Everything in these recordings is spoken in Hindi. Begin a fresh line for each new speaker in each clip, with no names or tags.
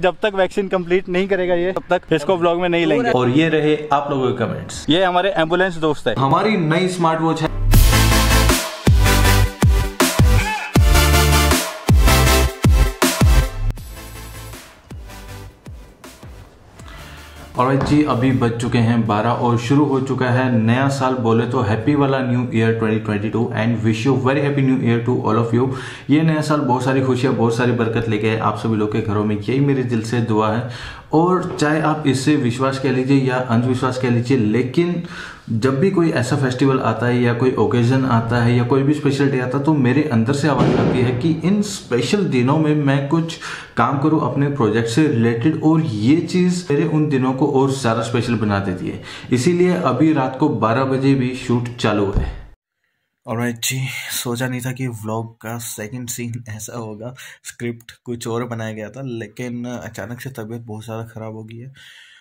जब तक वैक्सीन कंप्लीट नहीं करेगा ये, तब तक इसको व्लॉग में नहीं लेंगे।
और ये रहे आप लोगों के कमेंट्स।
ये हमारे एम्बुलेंस दोस्त है।
हमारी नई स्मार्ट वॉच है। और जी अभी बज चुके हैं 12 और शुरू हो चुका है नया साल। बोले तो हैप्पी वाला new year 2022 and wish you very happy new year to all of you. ये नया साल बहुत सारी खुशियाँ, बहुत सारी बरकत लेके आए आप सभी लोग के घरों में, यही मेरे दिल से दुआ है। और चाहे आप इससे विश्वास कह लीजिए या अंधविश्वास कह लीजिए, लेकिन जब भी कोई ऐसा फेस्टिवल आता है या कोई ओकेजन आता है या कोई भी स्पेशल डे आता है, तो मेरे अंदर से आवाज़ आती है कि इन स्पेशल दिनों में मैं कुछ काम करूं अपने प्रोजेक्ट से रिलेटेड, और ये चीज़ मेरे उन दिनों को और ज़्यादा स्पेशल बना देती है। इसीलिए अभी रात को 12 बजे भी शूट चालू है। ऑलराइट जी, सोचा नहीं था कि व्लॉग का सेकंड सीन ऐसा होगा। स्क्रिप्ट कुछ और बनाया गया था, लेकिन अचानक से तबीयत बहुत ज़्यादा ख़राब हो गई है।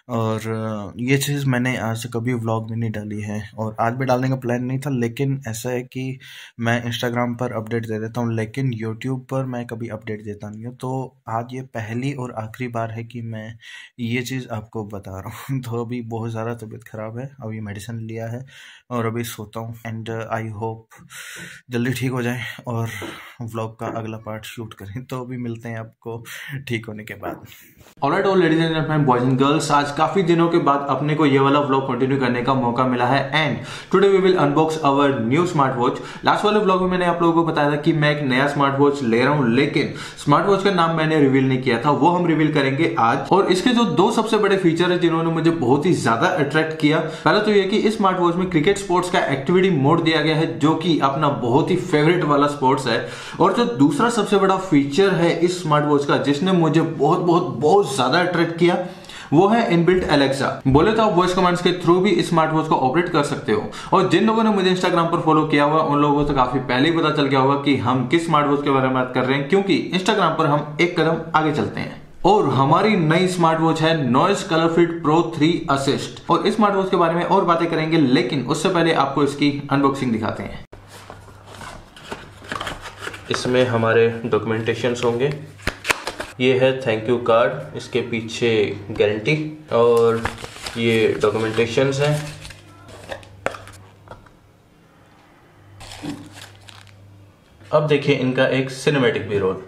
और ये चीज़ मैंने आज कभी व्लॉग में नहीं डाली है और आज भी डालने का प्लान नहीं था, लेकिन ऐसा है कि मैं इंस्टाग्राम पर अपडेट दे देता हूँ, लेकिन यूट्यूब पर मैं कभी अपडेट देता नहीं हूँ। तो आज ये पहली और आखिरी बार है कि मैं ये चीज़ आपको बता रहा हूँ। तो अभी बहुत ज़्यादा तबीयत ख़राब है, अभी मेडिसिन लिया है और अभी सोता हूँ। एंड आई होप जल्दी ठीक हो जाए और व्लॉग का अगला पार्ट शूट करें। तो अभी मिलते हैं आपको ठीक होने के बाद। Alright all ladies and gentleman, boys and girls, आज काफी दिनों के बाद अपने को ये वाला व्लॉग कंटिन्यू करने का मौका मिला है and today we will unbox our new smart watch. Last वाले व्लॉग में मैंने आप लोगों को बताया था कि मैं एक नया स्मार्ट वॉच ले रहा हूं, लेकिन स्मार्ट वॉच का नाम मैंने रिवील नहीं किया था, वो हम रिवील करेंगे आज। और इसके जो दो सबसे बड़े फीचर है जिन्होंने मुझे बहुत ही ज्यादा अट्रैक्ट किया, पहला तो ये कि इस स्मार्ट वॉच में क्रिकेट स्पोर्ट्स का एक्टिविटी मोड दिया गया है, जो कि अपना बहुत ही फेवरेट वाला स्पोर्ट्स है। और जो दूसरा सबसे बड़ा फीचर है इस स्मार्ट वॉच का, जिसने मुझे बहुत बहुत बहुत ज्यादा अट्रैक्ट किया, वो है इनबिल्ट एलेक्सा। बोले तो आप वॉइस कमांड्स के थ्रू भी इस स्मार्ट वॉच को ऑपरेट कर सकते हो। और जिन लोगों ने मुझे इंस्टाग्राम पर फॉलो किया हुआ, उन लोगों को तो काफी पहले ही पता चल गया होगा कि हम किस स्मार्ट वॉच के बारे में बात कर रहे हैं, क्योंकि इंस्टाग्राम पर हम एक कदम आगे चलते हैं। और हमारी नई स्मार्ट वॉच है Noise colour fit pro 3 assist. और इस स्मार्ट वॉच के बारे में और बातें करेंगे, लेकिन उससे पहले आपको इसकी अनबॉक्सिंग दिखाते हैं। इसमें हमारे डॉक्यूमेंटेशंस होंगे। ये है थैंक यू कार्ड, इसके पीछे गारंटी और ये डॉक्यूमेंटेशंस हैं। अब देखिए इनका एक सिनेमैटिक बी रोल।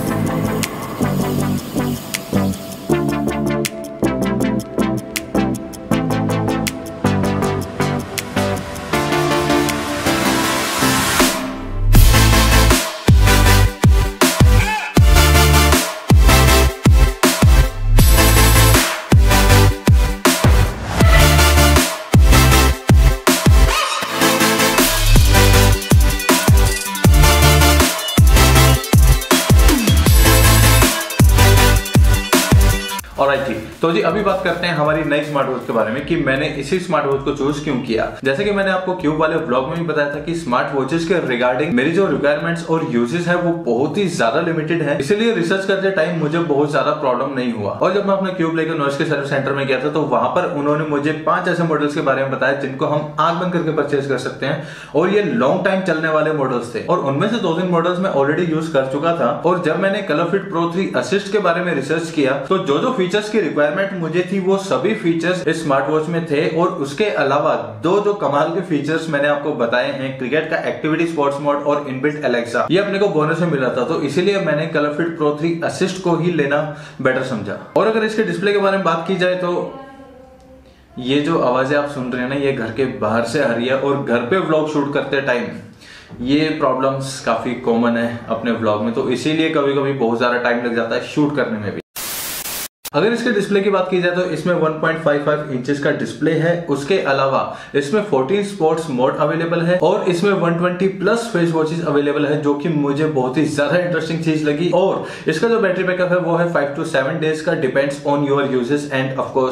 ऑलराइट जी, तो जी अभी बात करते हैं हमारी नई स्मार्ट वॉच के बारे में कि मैंने इसी स्मार्ट वॉच को चूज क्यों किया। जैसे कि मैंने आपको क्यूब वाले व्लॉग में भी बताया था कि स्मार्ट वॉचेस के रिगार्डिंग मेरी जो रिक्वायरमेंट्स और यूजेस है वो बहुत ही ज्यादा लिमिटेड है, इसीलिए रिसर्च करते टाइम मुझे बहुत ज्यादा प्रॉब्लम नहीं हुआ। और जब मैं अपना क्यूब लेकर नॉइज के सर्विस सेंटर में गया था, तो वहां पर उन्होंने मुझे 5 ऐसे मॉडल्स के बारे में बताया जिनको हम आंख बंद करके परचेज कर सकते हैं, और ये लॉन्ग टाइम चलने वाले मॉडल्स थे। और उनमें से 2-3 मॉडल्स मैं ऑलरेडी यूज कर चुका था। और जब मैंने कलर फिट प्रो 3 असिस्ट के बारे में रिसर्च किया, तो जो फीचर्स की रिक्वायरमेंट मुझे थी वो सभी फीचर्स इस स्मार्ट वॉच में थे। और उसके अलावा दो कमाल के फीचर्स मैंने आपको बताए हैं, क्रिकेट का एक्टिविटी स्पोर्ट्स मोड और इनबिल्ट एलेक्सा, ये अपने को बोनस में मिला था। तो इसीलिए मैंने कलर फिट प्रो 3 असिस्ट को ही लेना बेटर समझा। और अगर इसके डिस्प्ले के बारे में बात की जाए, तो ये जो आवाजें आप सुन रहे हैं ना, ये घर के बाहर से आ रही है। और घर पे व्लॉग शूट करते टाइम ये प्रॉब्लम्स काफी कॉमन है अपने व्लॉग में, तो इसीलिए कभी कभी बहुत ज्यादा टाइम लग जाता है शूट करने में भी। अगर इसके डिस्प्ले की बात की जाए, तो इसमें 1.55 इंचेस का डिस्प्ले है। उसके अलावा इसमें 14 स्पोर्ट्स मोड अवेलेबल है और इसमें 120 प्लस फेस वॉचेस अवेलेबल है, जो कि मुझे बहुत ही ज्यादा इंटरेस्टिंग चीज लगी। और इसका जो बैटरी बैकअप है वो है 5 to 7 डेज का, depends on your usage and of course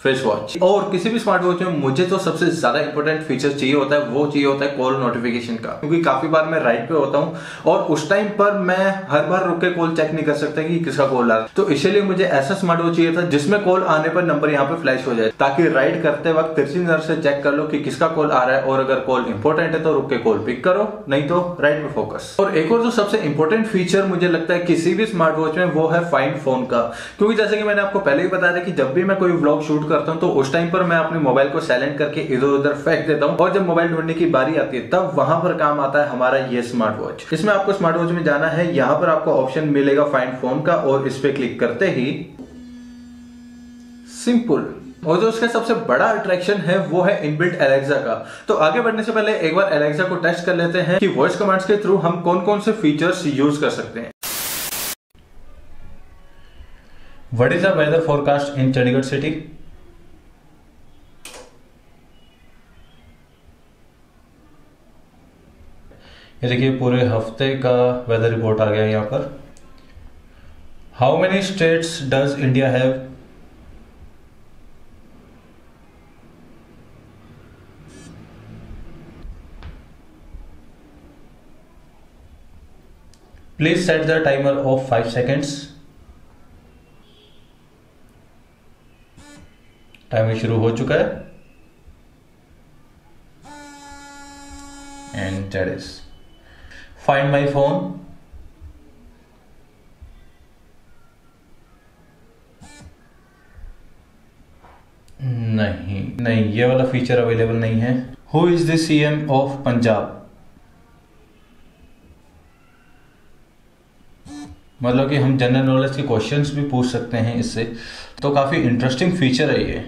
face watch. और किसी भी स्मार्ट वॉच में मुझे तो सबसे ज्यादा इंपॉर्टेंट फीचर चाहिए होता है, वो चाहिए होता है कॉल नोटिफिकेशन का, क्योंकि काफी बार मैं राइड पे होता हूँ और उस टाइम पर मैं हर बार रुक के कॉल चेक नहीं कर सकता कि किसका कॉल आ रहा है। तो इसलिए मुझे ऐसा स्मार्ट वॉच चाहिए था जिसमें कॉल आने पर नंबर यहाँ पे फ्लैश हो जाए, ताकि राइड करते वक्त तिरछी नजर से चेक कर लो कि किसका कॉल आ रहा है, और अगर कॉल इंपॉर्टेंट है तो रुक के कॉल पिक करो, नहीं तो राइड पे फोकस। और एक और जो सबसे इंपॉर्टेंट फीचर मुझे लगता है किसी भी स्मार्ट वॉच में, वो है फाइंड फोन का। क्योंकि जैसे कि मैंने आपको पहले ही बताया था कि जब भी मैं कोई व्लॉग शूट करता हूँ तो उस टाइम पर मैं अपने मोबाइल को साइलेंट करके इधर उधर फेंक देता हूँ, और जब मोबाइल ढूंढने की बारी आती है तब वहां पर काम आता है हमारा ये स्मार्ट वॉच। इसमें आपको स्मार्ट वॉच में जाना है, यहां पर आपको ऑप्शन मिलेगा फाइंड फोन का, और इस पे क्लिक करते ही सिंपल। और जो उसका सबसे बड़ा अट्रैक्शन है वो है इनबिल्ट एलेक्सा का। तो आगे बढ़ने से पहले एक बार एलेक्सा को टेस्ट कर लेते हैं कि वॉइस कमांड्स के थ्रू हम कौन कौन से फीचर्स यूज कर सकते हैं। What is the weather forecast in Chandigarh city? ये देखिए पूरे हफ्ते का वेदर रिपोर्ट आ गया यहाँ पर। How many states does India have? Please set the timer of 5 seconds. Timer शुरू हो चुका है and that is find my phone. नहीं, ये वाला फीचर अवेलेबल नहीं है। Who is the CM of Punjab? मतलब कि हम जनरल नॉलेज के क्वेश्चंस भी पूछ सकते हैं इससे, तो काफी इंटरेस्टिंग फीचर है ये।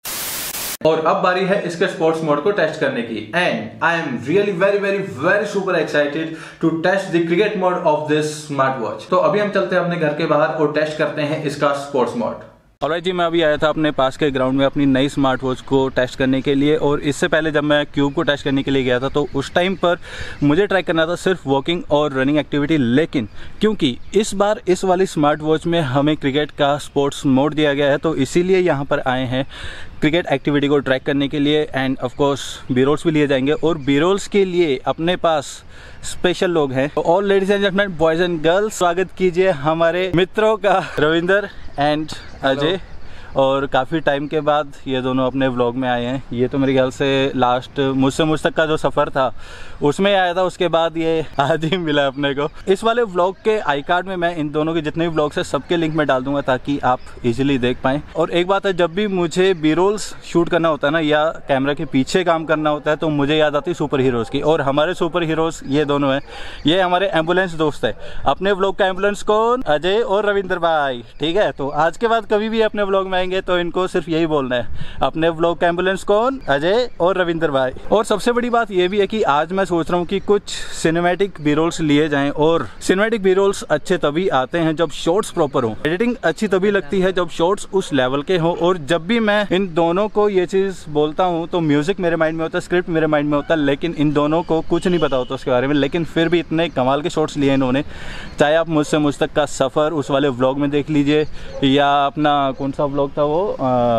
और अब बारी है इसके स्पोर्ट्स मोड को टेस्ट करने की, and I am really very super excited to test the cricket mode of this smart watch. तो अभी हम चलते हैं अपने घर के बाहर और टेस्ट करते हैं इसका स्पोर्ट्स मोड।
ऑलराइट जी, मैं अभी आया था अपने पास के ग्राउंड में अपनी नई स्मार्ट वॉच को टेस्ट करने के लिए, और इससे पहले जब मैं क्यूब को टेस्ट करने के लिए गया था तो उस टाइम पर मुझे ट्राई करना था सिर्फ वॉकिंग और रनिंग एक्टिविटी, लेकिन क्योंकि इस बार इस वाली स्मार्ट वॉच में हमें क्रिकेट का स्पोर्ट्स मोड दिया गया है, तो इसीलिए यहाँ पर आए हैं क्रिकेट एक्टिविटी को ट्रैक करने के लिए, and of course B rolls भी लिए जाएंगे। और बी रोल्स के लिए अपने पास स्पेशल लोग हैं। All ladies and gentleman, boys and girls, स्वागत कीजिए हमारे मित्रों का, रविंदर एंड अजय। और काफ़ी टाइम के बाद ये दोनों अपने व्लॉग में आए हैं। ये तो मेरे ख्याल से लास्ट मुझसे मुझ तक का जो सफ़र था उसमें आया था, उसके बाद ये आज ही मिला अपने को। इस वाले व्लॉग के आई कार्ड में मैं इन दोनों के जितने भी व्लॉग्स हैं सबके लिंक में डाल दूंगा ताकि आप इजीली देख पाएँ। और एक बात है, जब भी मुझे बी रोल्स शूट करना होता है ना, या कैमरा के पीछे काम करना होता है, तो मुझे याद आती है सुपर हीरोज़ की, और हमारे सुपर हीरोज़ ये दोनों हैं। ये हमारे एम्बुलेंस दोस्त है। अपने व्लॉग का एम्बुलेंस कौन? अजय और रविंदर भाई, ठीक है। तो आज के बाद कभी भी अपने व्लॉग में आएंगे तो इनको सिर्फ यही बोलना है, अपने व्लॉग का एम्बुलेंस कौन? अजय और रविंदर भाई। और सबसे बड़ी बात ये भी है कि आज मैं सोच रहा हूँ कि कुछ सिनेमैटिक बी रोल्स लिए जाएं, और सिनेमैटिक बी रोल्स अच्छे तभी आते हैं जब शॉट्स प्रॉपर हो। एडिटिंग अच्छी तभी लगती है जब शॉट्स उस लेवल के हो। और जब भी मैं इन दोनों को ये चीज़ बोलता हूँ तो म्यूजिक मेरे माइंड में होता है, स्क्रिप्ट मेरे माइंड में होता है, लेकिन इन दोनों को कुछ नहीं पता होता उसके बारे में। लेकिन फिर भी इतने कमाल के शॉट्स लिए इन्होंने, चाहे आप मुझसे मुझ तक का सफ़र उस वाले व्लॉग में देख लीजिए, या अपना कौन सा व्लॉग था वो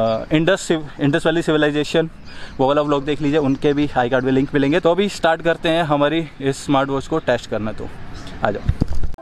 इंडस वैली सिविलाइजेशन, वो वाला व्लॉग देख लीजिए, उनके भी आई कार्ड में लिंक मिलेंगे। तो अभी स्टार्ट करते हैं हमारी इस स्मार्ट वॉच को टेस्ट करना, तो आ जाओ।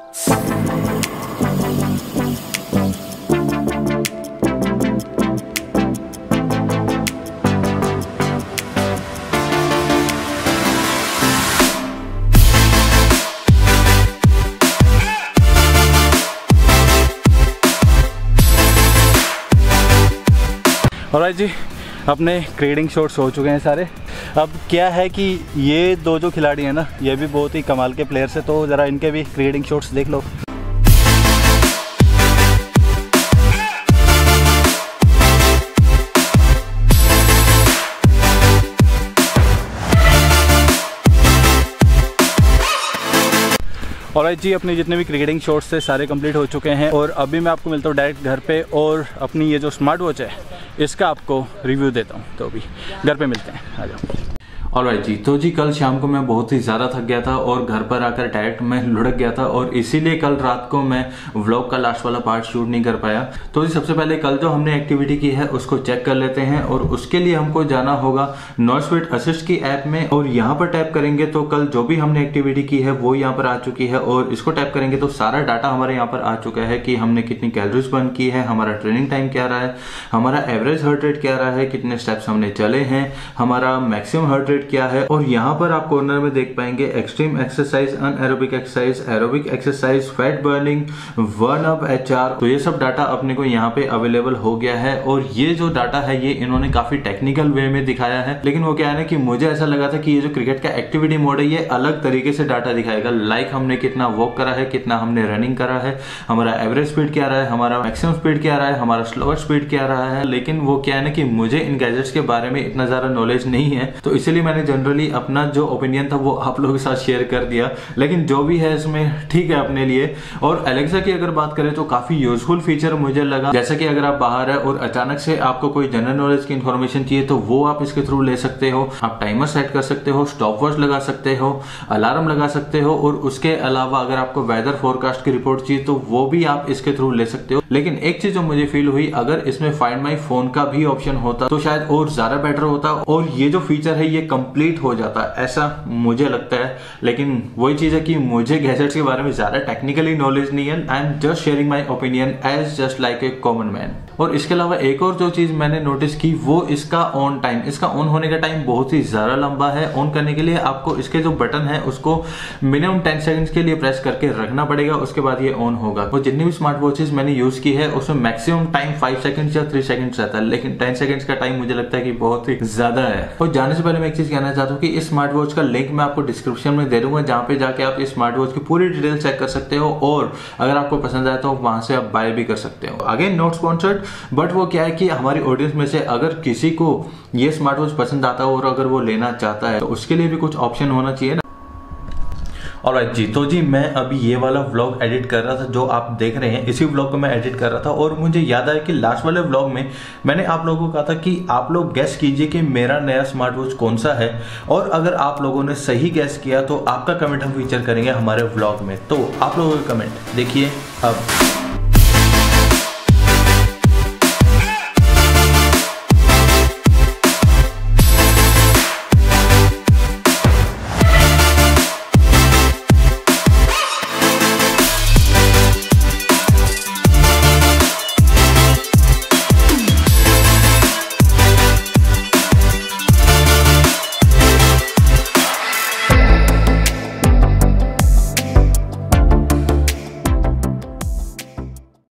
ऑलराइट जी, अपने क्रीडिंग शॉट्स हो चुके हैं सारे। अब क्या है कि ये दो जो खिलाड़ी हैं ना, ये भी बहुत ही कमाल के प्लेयर्स हैं, तो ज़रा इनके भी क्रीडिंग शॉट्स देख लो। ऑलराइट जी, अपने जितने भी क्रिकेटिंग शॉट्स थे सारे कंप्लीट हो चुके हैं, और अभी मैं आपको मिलता हूँ डायरेक्ट घर पे, और अपनी ये जो स्मार्ट वॉच है इसका आपको रिव्यू देता हूँ। तो अभी घर पे मिलते हैं, आ जाओ।
ऑलराइट जी, तो जी कल शाम को मैं बहुत ही ज़्यादा थक गया था और घर पर आकर डायरेक्ट मैं लुढ़क गया था और इसीलिए कल रात को मैं व्लॉग का लास्ट वाला पार्ट शूट नहीं कर पाया। तो जी सबसे पहले कल जो हमने एक्टिविटी की है उसको चेक कर लेते हैं और उसके लिए हमको जाना होगा नॉइज़फिट असिस्ट की ऐप में और यहाँ पर टैप करेंगे तो कल जो भी हमने एक्टिविटी की है वो यहाँ पर आ चुकी है और इसको टैप करेंगे तो सारा डाटा हमारे यहाँ पर आ चुका है कि हमने कितनी कैलोरीज बर्न की है, हमारा ट्रेनिंग टाइम क्या रहा है, हमारा एवरेज हार्ट रेट क्या रहा है, कितने स्टेप्स हमने चले हैं, हमारा मैक्सिमम हार्ट रेट क्या है। और यहाँ पर आप कॉर्नर में देख पाएंगे extreme exercise, anaerobic exercise, aerobic exercise, fat burning, warm up HR। तो ये सब डाटा अपने को यहाँ पे अवेलेबल हो गया है और ये जो डाटा है ये इन्होंने काफी टेक्निकल वे में दिखाया है, लेकिन वो क्या है ना कि मुझे ऐसा लगा था कि ये जो क्रिकेट का एक्टिविटी मोड है ये अलग तरीके से डाटा दिखाएगा। लाइक हमने कितना वॉक करा है, कितना हमने रनिंग करा है, हमारा एवरेज स्पीड क्या रहा है, हमारा मैक्सिमम स्पीड क्या रहा है, हमारा स्लोअर स्पीड क्या रहा है। लेकिन वो क्या है ना कि मुझे इन गैजेट्स के बारे में इतना ज्यादा नॉलेज नहीं है, तो इसलिए मैंने जनरली अपना जो ओपिनियन था वो आप लोगों के साथ शेयर कर दिया। लेकिन जो भी है इसमें ठीक है अपने लिए। और एलेक्सा की अगर बात करें तो काफी यूजफुल फीचर मुझे लगा, जैसे कि अगर आप बाहर है और अचानक से आपको कोई जनरल नॉलेज की इंफॉर्मेशन चाहिए तो वो आप इसके थ्रू ले सकते हो। आप टाइमर सेट कर सकते हो, स्टॉप वॉच लगा सकते हो, अलार्म लगा सकते हो और उसके अलावा अगर आपको वेदर फोरकास्ट की रिपोर्ट चाहिए तो वो भी आप इसके थ्रू ले सकते हो। लेकिन एक चीज जो मुझे फील हुई, अगर इसमें फाइंड माई फोन का भी ऑप्शन होता तो शायद और ज्यादा बेटर होता और ये जो फीचर है ये कंप्लीट हो जाता, ऐसा मुझे लगता है। लेकिन वही चीज है कि मुझे गैजेट्स के बारे में ज्यादा टेक्निकली नॉलेज नहीं है। I am just sharing my opinion as just like a common man. और इसके अलावा एक और जो चीज मैंने नोटिस की वो इसका ऑन टाइम, इसका ऑन होने का टाइम बहुत ही ज्यादा लंबा है। ऑन करने के लिए आपको इसके जो बटन है उसको मिनिमम 10 सेकंड्स के लिए प्रेस करके रखना पड़ेगा, उसके बाद ये ऑन होगा। और जितनी भी स्मार्ट वॉचेस मैंने यूज की है उसमें मैक्सिमम टाइम 5 सेकंड्स या 3 सेकंड्स रहता है, लेकिन 10 सेकंड्स का टाइम मुझे लगता है कि बहुत ही ज्यादा है। और जाने से पहले मैं एक चीज कहना चाहता हूँ कि इस स्मार्ट वॉच का लिंक मैं आपको डिस्क्रिप्शन में दे दूंगा, जहां पे जाके आप इस स्मार्ट वॉच की पूरी डिटेल चेक कर सकते हो और अगर आपको पसंद आए तो वहां से आप बाय भी कर सकते हो। अगेन नॉट स्पॉन्सर्ड, बट वो क्या है कि हमारी ऑडियंस में से अगर किसी को ये स्मार्ट वॉच पसंद आता है और अगर वो लेना चाहता है तो उसके लिए भी कुछ ऑप्शन होना चाहिए ना।
ऑलराइट जी, तो जी मैं अभी ये वाला व्लॉग एडिट कर रहा था जो आप देख रहे हैं, इसी व्लॉग को मैं एडिट कर रहा था और मुझे याद आया कि लास्ट वाले व्लॉग में मैंने आप लोगों को कहा था कि आप लोग गेस कीजिए कि मेरा नया स्मार्ट वॉच कौन सा है, और अगर आप लोगों ने सही गेस किया तो आपका कमेंट हम फीचर करेंगे हमारे व्लॉग में। तो आप लोगों का कमेंट देखिए अब।